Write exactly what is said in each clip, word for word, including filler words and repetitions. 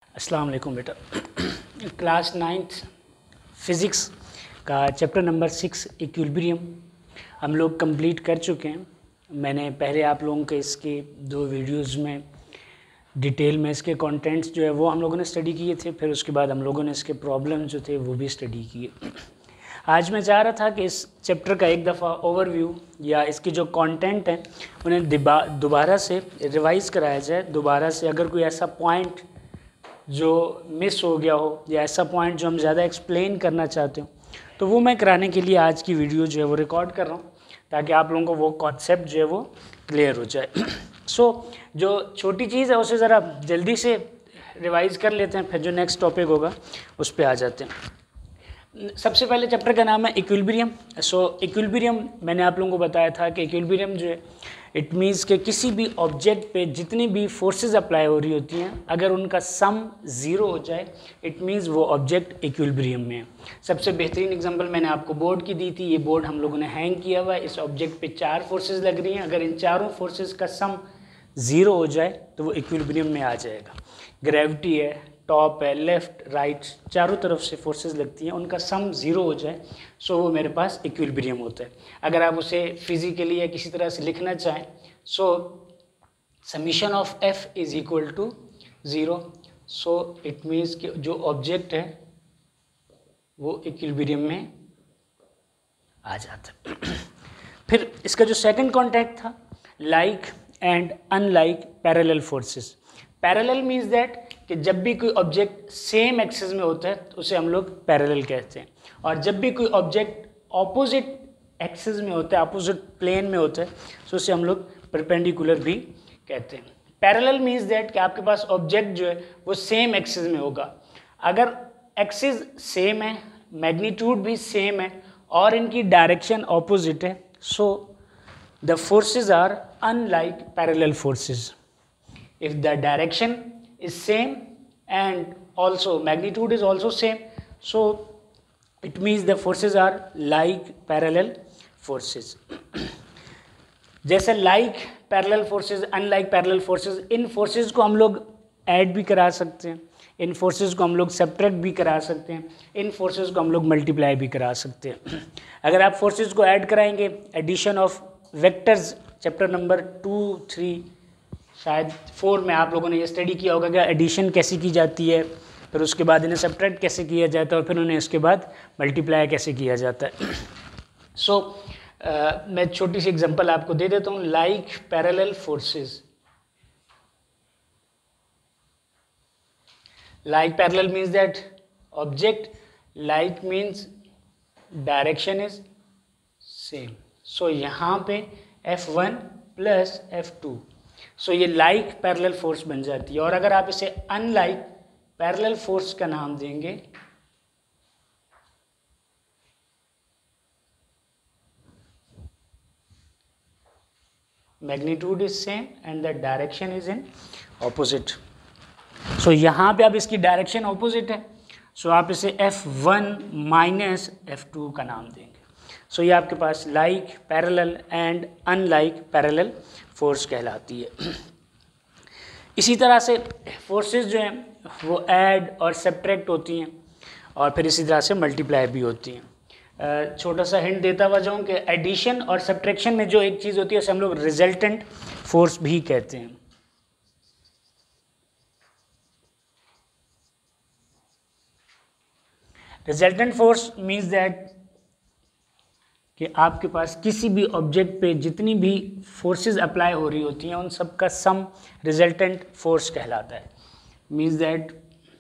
अस्सलाम वालेकुम बेटा। क्लास नाइन्थ फिज़िक्स का चैप्टर नंबर सिक्स इक्विलिब्रियम हम लोग कंप्लीट कर चुके हैं। मैंने पहले आप लोगों के इसके दो वीडियोस में डिटेल में इसके कंटेंट्स जो है वो हम लोगों ने स्टडी किए थे, फिर उसके बाद हम लोगों ने इसके प्रॉब्लम्स जो थे वो भी स्टडी किए। आज मैं चाह रहा था कि इस चैप्टर का एक दफ़ा ओवरव्यू या इसके जो कंटेंट हैं उन्हें दोबारा से रिवाइज़ कराया जाए। दोबारा से अगर कोई ऐसा पॉइंट जो मिस हो गया हो या ऐसा पॉइंट जो हम ज़्यादा एक्सप्लेन करना चाहते हो तो वो मैं कराने के लिए आज की वीडियो जो है वो रिकॉर्ड कर रहा हूँ, ताकि आप लोगों को वो कॉन्सेप्ट जो है वो क्लियर हो जाए। सो so, जो छोटी चीज़ है उसे ज़रा जल्दी से रिवाइज़ कर लेते हैं, फिर जो नेक्स्ट टॉपिक होगा उस पर आ जाते हैं। सबसे पहले चैप्टर का नाम है इक्विलिब्रियम। सो इक्विलिब्रियम मैंने आप लोगों को बताया था कि इक्विलिब्रियम जो है इट मीन्स कि किसी भी ऑब्जेक्ट पे जितनी भी फोर्सेस अप्लाई हो रही होती हैं अगर उनका सम ज़ीरो हो जाए इट मीन्स वो ऑब्जेक्ट इक्विलिब्रियम में है। सबसे बेहतरीन एग्जांपल मैंने आपको बोर्ड की दी थी। ये बोर्ड हम लोगों ने हैंग किया हुआ है, इस ऑब्जेक्ट पे चार फोर्सेस लग रही हैं। अगर इन चारों फोर्सेस का सम ज़ीरो हो जाए तो वो इक्विलिब्रियम में आ जाएगा। ग्रेविटी है, टॉप है, लेफ़्ट राइट चारों तरफ से फोर्सेस लगती हैं, उनका सम ज़ीरो हो जाए सो वो मेरे पास इक्विलिब्रियम होता है। अगर आप उसे फिज़िकली या किसी तरह से लिखना चाहें so summation of F is equal to zero. So it means कि जो ऑब्जेक्ट है वो इक्विलिब्रियम में आ जाता है। फिर इसका जो सेकंड कॉन्टेक्ट था like and unlike parallel forces. Parallel means that कि जब भी कोई ऑब्जेक्ट सेम एक्सिस में होता है तो उसे हम लोग पैरेलल कहते हैं, और जब भी कोई ऑब्जेक्ट ऑपोजिट एक्सिस में होता है, ऑपोजिट प्लेन में होता है तो उसे हम लोग परपेंडिकुलर भी कहते हैं। पैरेलल मीन्स दैट कि आपके पास ऑब्जेक्ट जो है वो सेम एक्सिस में होगा। अगर एक्सिस सेम है, मैग्नीट्यूड भी सेम है और इनकी डायरेक्शन ऑपोजिट है so the forces are unlike parallel forces. If the direction is same and also magnitude is also same, so it means the forces are like parallel forces. जैसे like parallel forces, unlike parallel forces, इन forces को हम लोग add भी करा सकते हैं, इन forces को हम लोग subtract भी करा सकते हैं, इन forces को हम लोग multiply भी करा सकते हैं। अगर आप forces को add कराएंगे, addition of vectors chapter number two three शायद फोर में आप लोगों ने ये स्टडी किया होगा कि एडिशन कैसे की जाती है, फिर उसके बाद इन्हें सब्ट्रैक्ट कैसे किया जाता है और फिर उन्हें इसके बाद मल्टीप्लाई कैसे किया जाता है। सो so, uh, मैं छोटी सी एग्जांपल आपको दे देता हूँ। Like parallel forces, like parallel means that object, like means direction is same. So यहाँ पे F one plus F two, so ये लाइक पैरेलल फोर्स बन जाती है। और अगर आप इसे अनलाइक पैरेलल फोर्स का नाम देंगे magnitude is same and the direction is in opposite. So यहाँ पे अब इसकी डायरेक्शन ऑपोजिट है सो so आप इसे F one minus F two का नाम देंगे। सो so ये आपके पास like parallel and unlike parallel force कहलाती है। इसी तरह से फोर्सेस जो हैं वो ऐड और सब्ट्रैक्ट होती हैं और फिर इसी तरह से मल्टीप्लाई भी होती हैं। छोटा सा हिंट देता हुआ जाऊँ कि एडिशन और सब्ट्रैक्शन में जो एक चीज़ होती है उसे हम लोग रिजल्टेंट फोर्स भी कहते हैं। रिजल्टेंट फोर्स मीन्स दैट कि आपके पास किसी भी ऑब्जेक्ट पे जितनी भी फोर्सेस अप्लाई हो रही होती हैं उन सब का सम रिजल्टेंट फोर्स कहलाता है। मीन्स दैट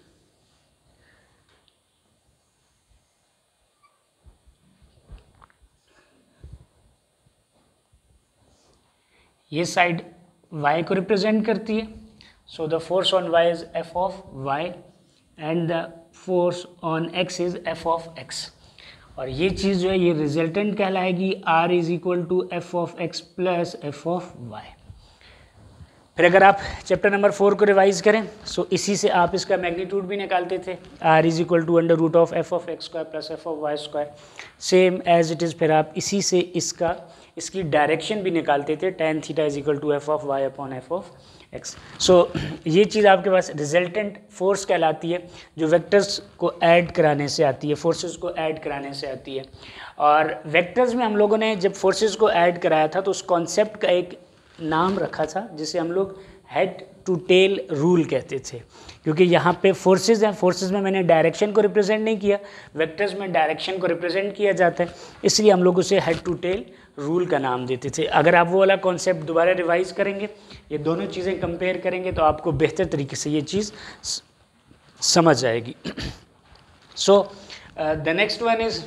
ये साइड y को रिप्रेजेंट करती है so the force on y is f of y and the force on x is f of x, और ये चीज़ जो है ये रिजल्टेंट कहलाएगी। r is equal to F of X plus F of Y. फिर अगर आप चैप्टर नंबर फोर को रिवाइज करें सो इसी से आप इसका मैग्नीट्यूड भी निकालते थे। r is equal to under root of F of X square plus F of Y square, same as it is. फिर आप इसी से इसका इसकी डायरेक्शन भी निकालते थे, tan theta is equal to F of Y upon F of X. So ये चीज़ आपके पास रिजल्टेंट फोर्स कहलाती है, जो वेक्टर्स को ऐड कराने से आती है, फोर्सेस को ऐड कराने से आती है। और वेक्टर्स में हम लोगों ने जब फोर्सेस को ऐड कराया था तो उस कॉन्सेप्ट का एक नाम रखा था जिसे हम लोग हेड टू टेल रूल कहते थे, क्योंकि यहाँ पे फोर्सेस हैं, फोर्सेस में मैंने डायरेक्शन को रिप्रेजेंट नहीं किया, वेक्टर्स में डायरेक्शन को रिप्रेजेंट किया जाता है, इसलिए हम लोग उसे हेड टू टेल रूल का नाम देते थे। अगर आप वो वाला कॉन्सेप्ट दोबारा रिवाइज करेंगे, ये दोनों चीज़ें कंपेयर करेंगे तो आपको बेहतर तरीके से ये चीज़ समझ आएगी। So the next one is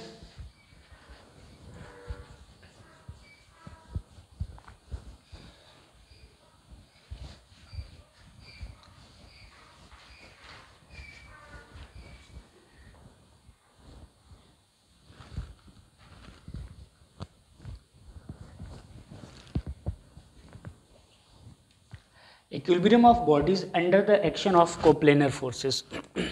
equilibrium of bodies under the action of coplanar forces.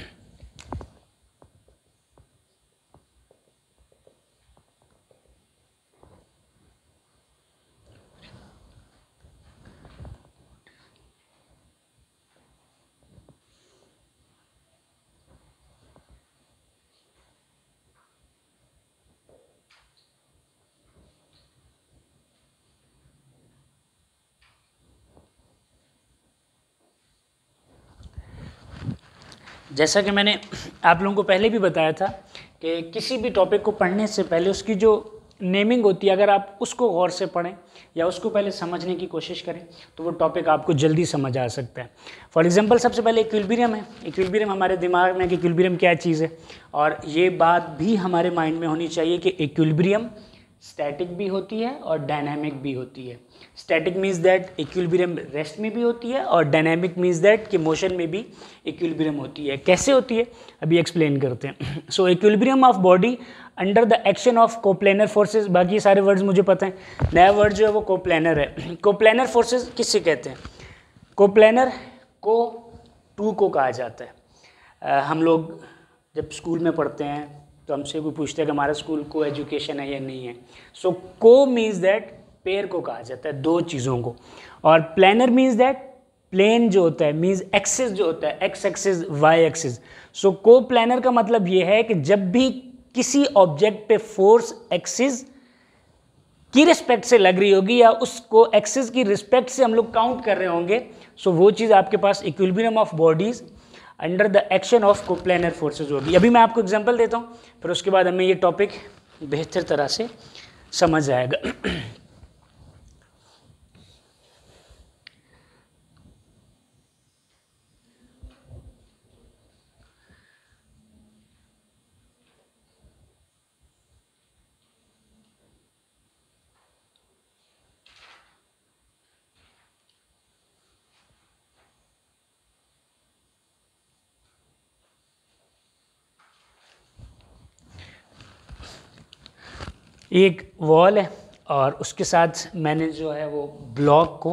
जैसा कि मैंने आप लोगों को पहले भी बताया था कि किसी भी टॉपिक को पढ़ने से पहले उसकी जो नेमिंग होती है, अगर आप उसको गौर से पढ़ें या उसको पहले समझने की कोशिश करें तो वो टॉपिक आपको जल्दी समझ आ सकता है। फॉर एग्जांपल सबसे पहले इक्विलिब्रियम है। इक्विलिब्रियम हमारे दिमाग में कि इक्विलिब्रियम क्या चीज़ है, और ये बात भी हमारे माइंड में होनी चाहिए कि इक्विलिब्रियम स्टैटिक भी होती है और डायनामिक भी होती है। Static means that equilibrium rest में भी होती है, और डायनामिक मीन्स दैट कि मोशन में भी इक्विलिब्रियम होती है। कैसे होती है अभी एक्सप्लेन करते हैं। So equilibrium of body under the action of coplanar forces, बाकी सारे वर्ड्स मुझे पता है, नया वर्ड जो है वो कोप्लेनर है। कोप्लेनर फोर्सेस किससे कहते हैं? कोप्लेनर को टू को कहा जाता है। आ, हम लोग जब स्कूल में पढ़ते हैं तो हमसे कोई पूछता है कि हमारा स्कूल को एजुकेशन है या नहीं है। सो को मीन्स दैट पेयर को कहा जाता है, दो चीज़ों को, और प्लेनर मीन्स दैट प्लेन जो होता है मीन्स एक्सिस जो होता है, X axis Y axis. So coplanar का मतलब ये है कि जब भी किसी ऑब्जेक्ट पे फोर्स एक्सिस की रिस्पेक्ट से लग रही होगी या उसको एक्सिस की रिस्पेक्ट से हम लोग काउंट कर रहे होंगे, सो वो चीज़ आपके पास equilibrium of bodies under the action of coplanar forces होगी। अभी मैं आपको एग्जांपल देता हूँ, फिर उसके बाद हमें ये टॉपिक बेहतर तरह से समझ आएगा। एक वॉल है और उसके साथ मैंने जो है वो ब्लॉक को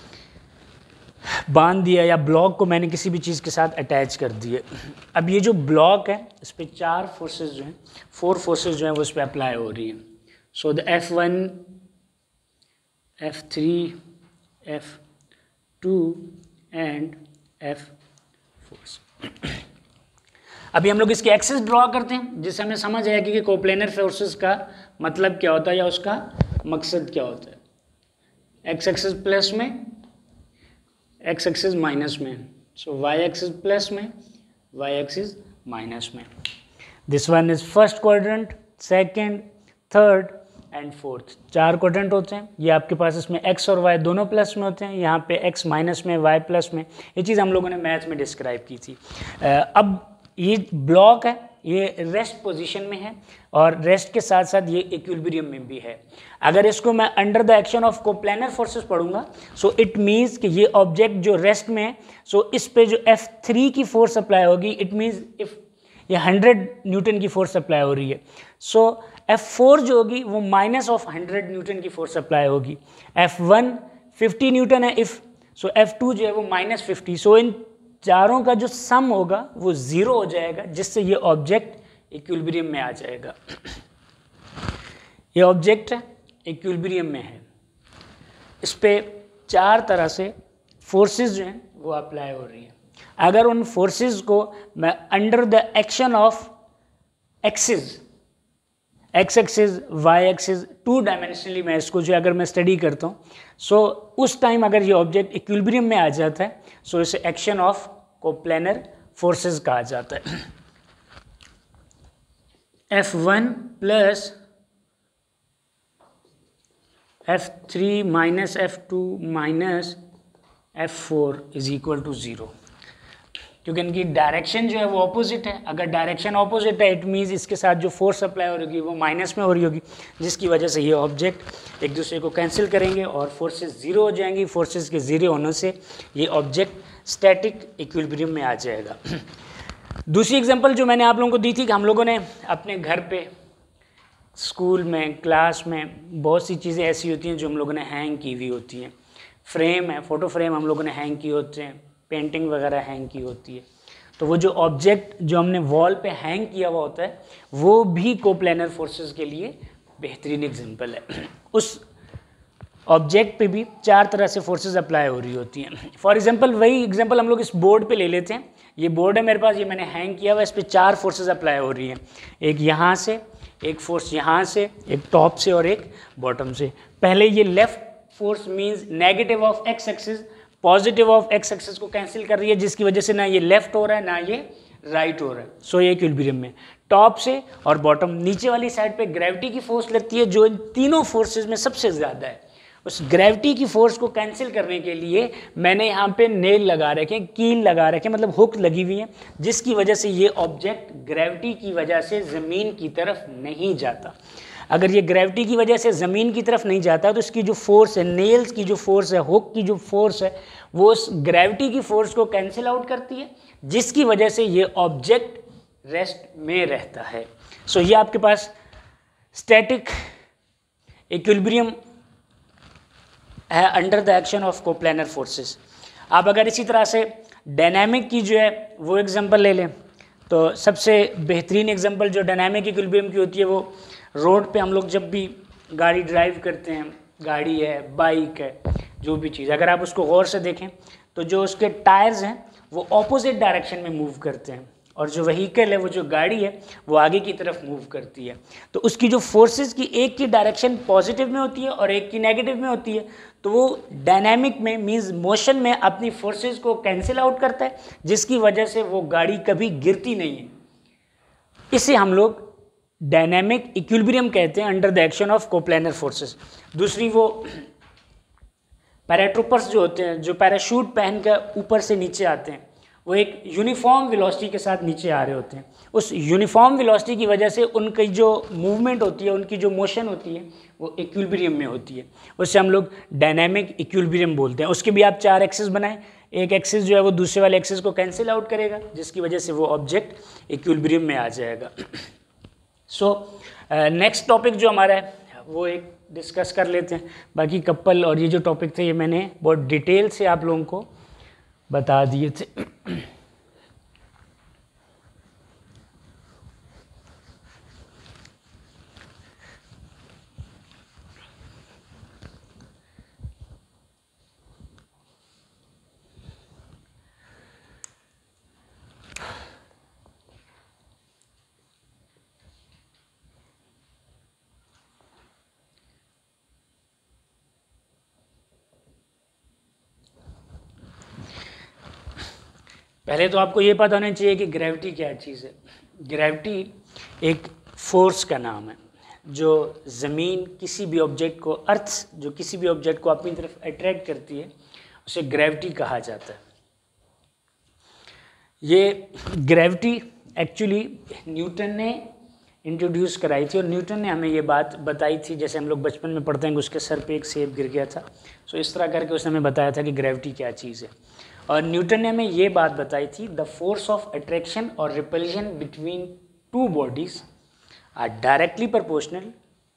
बांध दिया, या ब्लॉक को मैंने किसी भी चीज़ के साथ अटैच कर दिए। अब ये जो ब्लॉक है इस पर चार फोर्सेस जो हैं, फोर फोर्सेस जो हैं वो इस पर अप्लाई हो रही हैं। So the F one, F three, F two and F force. अभी हम लोग इसके एक्सेस ड्रॉ करते हैं जिससे हमें समझ आएगा कि कोप्लेनर फोर्सेस का मतलब क्या होता है या उसका मकसद क्या होता है। एक्स एक्सिस प्लस में, एक्स एक्सिस माइनस में, सो वाई एक्सिस प्लस में, वाई एक्सिस माइनस में। This one is first quadrant, second, third and fourth. चार क्वाड्रेंट होते हैं। ये आपके पास इसमें एक्स और वाई दोनों प्लस में होते हैं, यहाँ पे एक्स माइनस में, वाई प्लस में। ये चीज़ हम लोगों ने मैथ में डिस्क्राइब की थी। अब ये ब्लॉक है, ये रेस्ट पोजीशन में है और रेस्ट के साथ साथ ये इक्विलिब्रियम में भी है। अगर इसको मैं under the action of coplanar forces पढ़ूंगा, सो इट मीन्स कि ये ऑब्जेक्ट जो रेस्ट में है, सो इस पे जो एफ थ्री की फोर्स अप्लाई होगी, इट मीन्स इफ ये हंड्रेड न्यूटन की फोर्स अप्लाई हो रही है, सो एफ फोर जो होगी वो माइनस ऑफ हंड्रेड न्यूटन की फोर्स अप्लाई होगी। एफ वन फिफ्टी न्यूटन है इफ, सो एफ टू जो है वो माइनस फिफ्टी। सो इन चारों का जो सम होगा वो ज़ीरो हो जाएगा, जिससे ये ऑब्जेक्ट इक्विलिब्रियम में आ जाएगा। ये ऑब्जेक्ट इक्विलिब्रियम में है। इस पे चार तरह से फोर्सेस जो हैं वो अप्लाई हो रही हैं। अगर उन फोर्सेस को मैं under the action of axis, x axis, Y axis, two dimensionally मैं इसको जो अगर मैं स्टडी करता हूँ, सो उस टाइम अगर ये ऑब्जेक्ट इक्विलिब्रियम में आ जाता है, सो इसे एक्शन ऑफ कोप्लेनर फोर्सेस कहा जाता है। F one plus F three minus F two minus F four is equal to zero, क्योंकि इनकी डायरेक्शन जो है वो ऑपोजिट है। अगर डायरेक्शन ऑपोजिट है इट मीन्स इसके साथ जो फोर्स अप्लाई हो रही होगी वो माइनस में हो रही होगी, जिसकी वजह से ये ऑब्जेक्ट एक दूसरे को कैंसिल करेंगे और फोर्सेस ज़ीरो हो जाएंगी। फोर्सेस के ज़ीरो होने से ये ऑब्जेक्ट स्टैटिक इक्विलिब्रियम में आ जाएगा। दूसरी एग्जांपल जो मैंने आप लोगों को दी थी कि हम लोगों ने अपने घर पे, स्कूल में, क्लास में बहुत सी चीज़ें ऐसी होती हैं जो हम लोगों ने हैंग की हुई होती हैं। फ्रेम है, फ़ोटो फ्रेम हम लोगों ने हैंग किए होते हैं, पेंटिंग वगैरह हैंग की होती है। तो वो जो ऑब्जेक्ट जो हमने वॉल पे हैंग किया हुआ होता है वो भी कोप्लेनर फोर्सेस के लिए बेहतरीन एग्जांपल है। उस ऑब्जेक्ट पे भी चार तरह से फोर्सेस अप्लाई हो रही होती हैं। फॉर एग्जांपल वही एग्जांपल हम लोग इस बोर्ड पे ले लेते हैं। ये बोर्ड है मेरे पास, ये मैंने हैंग किया हुआ, इस पर चार फोर्सेस अप्लाई हो रही हैं। एक यहाँ से, एक फोर्स यहाँ से, एक टॉप से और एक बॉटम से। पहले ये left force means negative of x axis, positive of x axis को कैंसिल कर रही है, जिसकी वजह से ना ये लेफ्ट हो रहा है ना ये राइट हो रहा है। सो ये इक्विलिब्रियम में टॉप से और बॉटम नीचे वाली साइड पे ग्रेविटी की फोर्स लगती है जो इन तीनों फोर्सेस में सबसे ज़्यादा है। उस ग्रेविटी की फोर्स को कैंसिल करने के लिए मैंने यहाँ पे नेल लगा रखे, कील लगा रखे, मतलब हुक लगी हुई है, जिसकी वजह से ये ऑब्जेक्ट ग्रेविटी की वजह से ज़मीन की तरफ नहीं जाता। अगर ये ग्रेविटी की वजह से ज़मीन की तरफ नहीं जाता तो इसकी जो फोर्स है, नेल्स की जो फोर्स है, हुक की जो फोर्स है, वो उस ग्रेविटी की फोर्स को कैंसिल आउट करती है, जिसकी वजह से ये ऑब्जेक्ट रेस्ट में रहता है। सो so, ये आपके पास स्टैटिक इक्विलिब्रियम है under the action of coplanar forces. आप अगर इसी तरह से डायनामिक की जो है वो एग्जांपल ले लें तो सबसे बेहतरीन एग्जांपल जो डायनामिक इक्विलिब्रियम की होती है वो रोड पे हम लोग जब भी गाड़ी ड्राइव करते हैं, गाड़ी है, बाइक है, जो भी चीज़, अगर आप उसको गौर से देखें तो जो उसके टायर्स हैं वो ऑपोजिट डायरेक्शन में मूव करते हैं और जो व्हीकल है, वो जो गाड़ी है, वो आगे की तरफ मूव करती है। तो उसकी जो फोर्सेस की एक की डायरेक्शन पॉजिटिव में होती है और एक की नेगेटिव में होती है, तो वो डायनामिक में मींस मोशन में अपनी फोर्सेस को कैंसिल आउट करता है, जिसकी वजह से वो गाड़ी कभी गिरती नहीं है। इसे हम लोग डायनामिक इक्विलिब्रियम कहते हैं under the action of coplanar forces. दूसरी वो पैराट्रूपर्स जो होते हैं, जो पैराशूट पहन कर ऊपर से नीचे आते हैं, वो एक यूनिफॉर्म वेलोसिटी के साथ नीचे आ रहे होते हैं। उस यूनिफॉर्म वेलोसिटी की वजह से उनकी जो मूवमेंट होती है, उनकी जो मोशन होती है, वो इक्विलिब्रियम में होती है। उससे हम लोग डायनामिक इक्विलिब्रियम बोलते हैं। उसके भी आप चार एक्सिस बनाएं, एक एक्सिस जो है वो दूसरे वाले एक्सिस को कैंसिल आउट करेगा, जिसकी वजह से वो ऑब्जेक्ट इक्विलिब्रियम में आ जाएगा। सो नेक्स्ट टॉपिक जो हमारा है वो एक डिस्कस कर लेते हैं। बाकी कपल और ये जो टॉपिक थे ये मैंने बहुत डिटेल से आप लोगों को बता दिए थे। पहले तो आपको ये पता होना चाहिए कि ग्रेविटी क्या चीज़ है। ग्रेविटी एक फोर्स का नाम है जो ज़मीन किसी भी ऑब्जेक्ट को, अर्थ जो किसी भी ऑब्जेक्ट को अपनी तरफ अट्रैक्ट करती है, उसे ग्रेविटी कहा जाता है। ये ग्रेविटी एक्चुअली न्यूटन ने इंट्रोड्यूस कराई थी और न्यूटन ने हमें ये बात बताई थी, जैसे हम लोग बचपन में पढ़ते हैं कि उसके सर पे एक सेब गिर गया था। सो इस तरह करके उसने हमें बताया था कि ग्रेविटी क्या चीज़ है। और न्यूटन ने हमें ये बात बताई थी, द फोर्स ऑफ अट्रैक्शन और repulsion between two bodies are directly proportional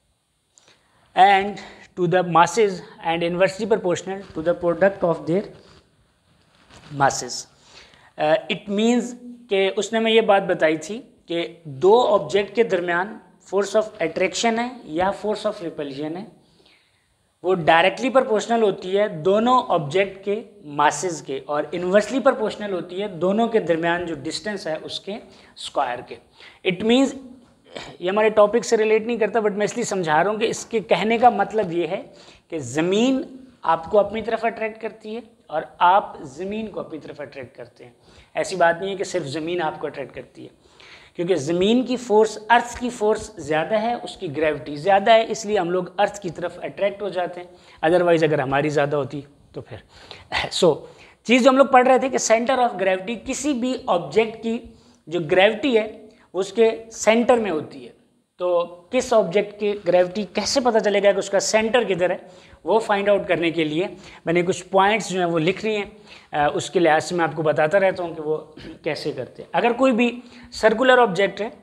and to the masses and inversely proportional to the product of their masses. It means कि उसने हमें ये बात बताई थी कि दो ऑब्जेक्ट के दरमियान फोर्स ऑफ अट्रैक्शन है या फोर्स ऑफ रिपल्शन है, वो डायरेक्टली प्रोपोर्शनल होती है दोनों ऑब्जेक्ट के मासेस के, और इन्वर्सली प्रोपोर्शनल होती है दोनों के दरमियान जो डिस्टेंस है उसके स्क्वायर के। इट मीन्स ये हमारे टॉपिक से रिलेट नहीं करता, बट मैं इसलिए समझा रहा हूँ कि इसके कहने का मतलब ये है कि ज़मीन आपको अपनी तरफ अट्रैक्ट करती है और आप ज़मीन को अपनी तरफ अट्रैक्ट करते हैं। ऐसी बात नहीं है कि सिर्फ ज़मीन आपको अट्रैक्ट करती है, क्योंकि ज़मीन की फ़ोर्स, अर्थ की फ़ोर्स ज़्यादा है, उसकी ग्रेविटी ज़्यादा है, इसलिए हम लोग अर्थ की तरफ अट्रैक्ट हो जाते हैं। अदरवाइज़ अगर हमारी ज़्यादा होती तो फिर सो so, चीज़ जो हम लोग पढ़ रहे थे कि सेंटर ऑफ ग्रेविटी, किसी भी ऑब्जेक्ट की जो ग्रेविटी है उसके सेंटर में होती है। तो किस ऑब्जेक्ट की ग्रेविटी कैसे पता चलेगा कि उसका सेंटर किधर है, वो फाइंड आउट करने के लिए मैंने कुछ पॉइंट्स जो हैं वो लिख रही हैं। उसके लिहाज से मैं आपको बताता रहता हूँ कि वो कैसे करते हैं। अगर कोई भी सर्कुलर ऑब्जेक्ट है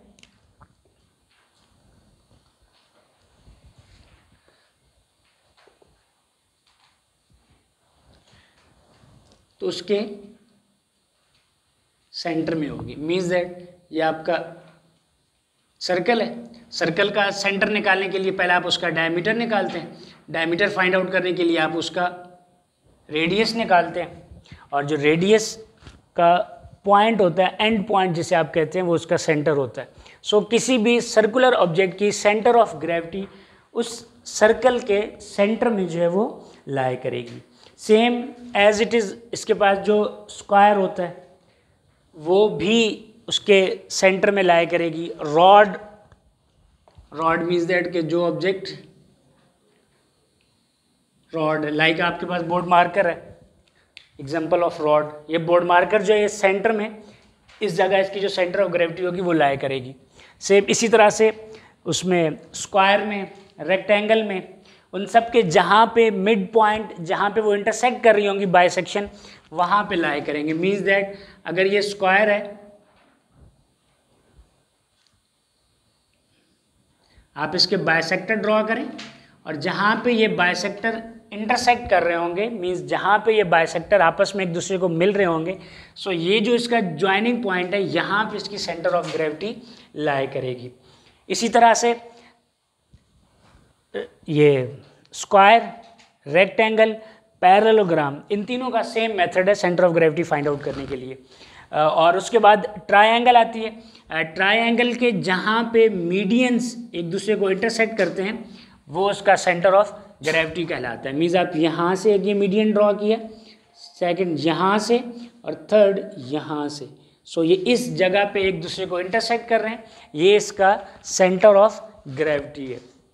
तो उसके सेंटर में होगी, मीन्स दैट ये आपका सर्कल है। सर्कल का सेंटर निकालने के लिए पहले आप उसका डायमीटर निकालते हैं, डायमीटर फाइंड आउट करने के लिए आप उसका रेडियस निकालते हैं, और जो रेडियस का पॉइंट होता है, एंड पॉइंट जिसे आप कहते हैं, वो उसका सेंटर होता है। सो so, किसी भी सर्कुलर ऑब्जेक्ट की सेंटर ऑफ ग्रेविटी उस सर्कल के सेंटर में जो है वो लाई करेगी। सेम एज इट इज़ इसके पास जो स्क्वायर होता है वो भी उसके सेंटर में लाई करेगी। रॉड, रॉड मीन्स दैट के जो ऑब्जेक्ट, रॉड लाइक आपके पास बोर्ड मार्कर है, एग्जांपल ऑफ रॉड, ये बोर्ड मार्कर जो है ये सेंटर में, इस जगह इसकी जो सेंटर ऑफ ग्रेविटी होगी वो लाई करेगी। सेम इसी तरह से उसमें स्क्वायर में, रेक्टेंगल में, उन सब के जहाँ पे मिड पॉइंट, जहाँ पे वो इंटरसेक्ट कर रही होंगी बाइसेक्शन, वहाँ पे लाई करेंगे। मीन्स दैट अगर ये स्क्वायर है, आप इसके बाइसेक्टर ड्रॉ करें, और जहाँ पे ये बाइसेक्टर इंटरसेक्ट कर रहे होंगे, मीन्स जहाँ पे ये बाइसेक्टर आपस में एक दूसरे को मिल रहे होंगे, सो ये जो इसका ज्वाइनिंग पॉइंट है, यहाँ पे इसकी सेंटर ऑफ ग्रेविटी लाई करेगी। इसी तरह से ये स्क्वायर, रेक्टेंगल, पैरेललोग्राम, इन तीनों का सेम मेथड है centre of gravity find out करने के लिए। और उसके बाद ट्रायंगल आती है। ट्रायंगल के जहाँ पे मीडियंस एक दूसरे को इंटरसेक्ट करते हैं वो उसका सेंटर ऑफ ग्रेविटी कहलाता है। मीन्स आप यहाँ से एक ये मीडियन ड्रॉ किया, सेकंड यहाँ से, और थर्ड यहाँ से, सो so, ये इस जगह पे एक दूसरे को इंटरसेक्ट कर रहे हैं, ये इसका सेंटर ऑफ ग्रेविटी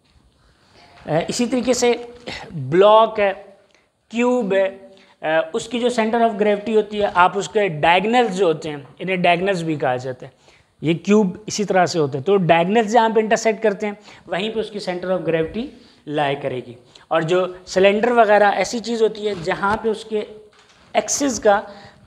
है। इसी तरीके से ब्लॉक है, क्यूब है, उसकी जो सेंटर ऑफ ग्रेविटी होती है, आप उसके डायगनल्स जो होते हैं, इन्हें डायगनल्स भी कहा जाता है। ये क्यूब इसी तरह से होते हैं, तो डायगनल्स जहाँ पे इंटरसेक्ट करते हैं वहीं पे उसकी सेंटर ऑफ ग्रेविटी लाई करेगी। और जो सिलेंडर वगैरह ऐसी चीज़ होती है जहाँ पे उसके एक्सिस का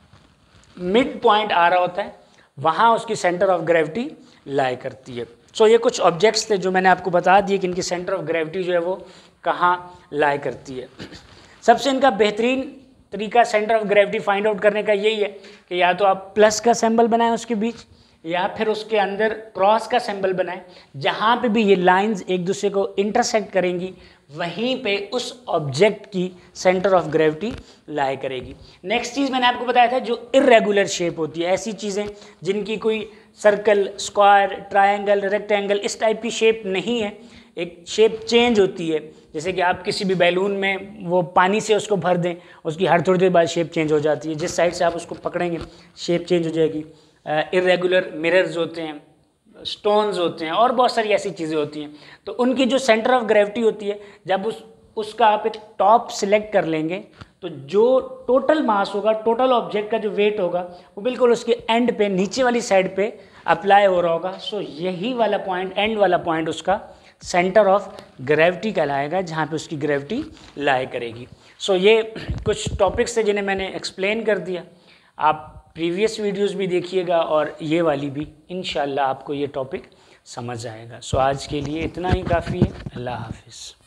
मिड पॉइंट आ रहा होता है, वहाँ उसकी सेंटर ऑफ ग्रेविटी लाई करती है। सो so, ये कुछ ऑब्जेक्ट्स थे जो मैंने आपको बता दिए कि इनकी सेंटर ऑफ ग्रेविटी जो है वो कहाँ लाई करती है। सबसे इनका बेहतरीन तरीका centre of gravity find out करने का यही है कि या तो आप प्लस का सिंबल बनाएं उसके बीच, या फिर उसके अंदर क्रॉस का सिंबल बनाएं। जहाँ पे भी ये लाइंस एक दूसरे को इंटरसेक्ट करेंगी वहीं पे उस ऑब्जेक्ट की सेंटर ऑफ ग्रेविटी लाई करेगी। नेक्स्ट चीज़ मैंने आपको बताया था जो इर्रेगुलर शेप होती है, ऐसी चीज़ें जिनकी कोई सर्कल, स्क्वायर, ट्रायंगल, रेक्टेंगल इस टाइप की शेप नहीं है, एक शेप चेंज होती है। जैसे कि आप किसी भी बैलून में वो पानी से उसको भर दें, उसकी हर थोड़ी देर बाद शेप चेंज हो जाती है, जिस साइड से आप उसको पकड़ेंगे शेप चेंज हो जाएगी। इर्रेगुलर मिरर्स होते हैं, स्टोन्स होते हैं, और बहुत सारी ऐसी चीज़ें होती हैं। तो उनकी जो सेंटर ऑफ ग्रेविटी होती है, जब उस उसका आप एक टॉप सिलेक्ट कर लेंगे तो जो टोटल मास होगा, टोटल ऑब्जेक्ट का जो वेट होगा, वो बिल्कुल उसके एंड पे, नीचे वाली साइड पे अप्लाई हो रहा होगा। सो यही वाला पॉइंट, एंड वाला पॉइंट उसका सेंटर ऑफ ग्रेविटी कहलाएगा, जहाँ पे उसकी ग्रेविटी लाई करेगी। सो so, ये कुछ टॉपिक्स थे जिन्हें मैंने एक्सप्लेन कर दिया। आप प्रीवियस वीडियोस भी देखिएगा और ये वाली भी, इंशाल्लाह आपको ये टॉपिक समझ आएगा। सो so, आज के लिए इतना ही काफ़ी है। अल्लाह हाफिज़।